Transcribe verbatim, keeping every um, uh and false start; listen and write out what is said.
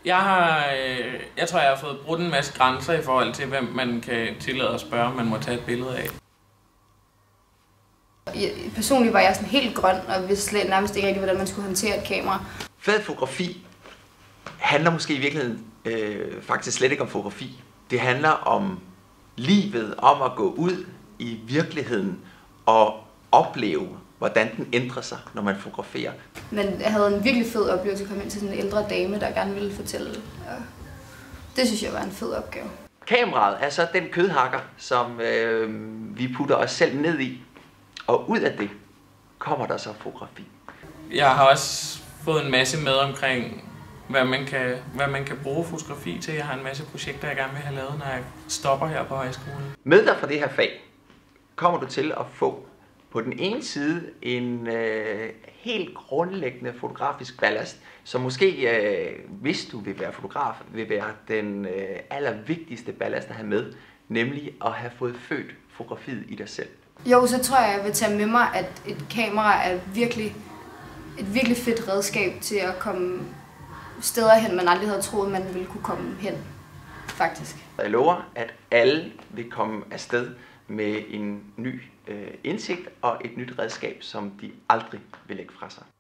Jeg har, øh, jeg tror, jeg har fået brudt en masse grænser i forhold til, hvem man kan tillade at spørge, om man må tage et billede af. Jeg, personligt var jeg sådan helt grøn, og vidste slet nærmest ikke rigtig, hvordan man skulle håndtere et kamera. Fed fotografi handler måske i virkeligheden øh, faktisk slet ikke om fotografi. Det handler om livet, om at gå ud i virkeligheden og opleve, hvordan den ændrer sig, når man fotograferer. Men jeg havde en virkelig fed oplevelse at komme ind til sådan en ældre dame, der gerne ville fortælle. Og det synes jeg var en fed opgave. Kameraet er så den kødhakker, som øh, vi putter os selv ned i. Og ud af det kommer der så fotografi. Jeg har også fået en masse med omkring, hvad man kan, hvad man kan bruge fotografi til. Jeg har en masse projekter, jeg gerne vil have lavet, når jeg stopper her på højskolen. Med dig fra det her fag kommer du til at få på den ene side en øh, helt grundlæggende fotografisk ballast, som måske, øh, hvis du vil være fotograf, vil være den øh, allervigtigste ballast at have med, nemlig at have fået født fotografiet i dig selv. Jo, så tror jeg, jeg vil tage med mig, at et kamera er virkelig, et virkelig fedt redskab til at komme steder hen, man aldrig havde troet, man ville kunne komme hen, faktisk. Jeg lover, at alle vil komme afsted med en ny øh, indsigt og et nyt redskab, som de aldrig vil lægge fra sig.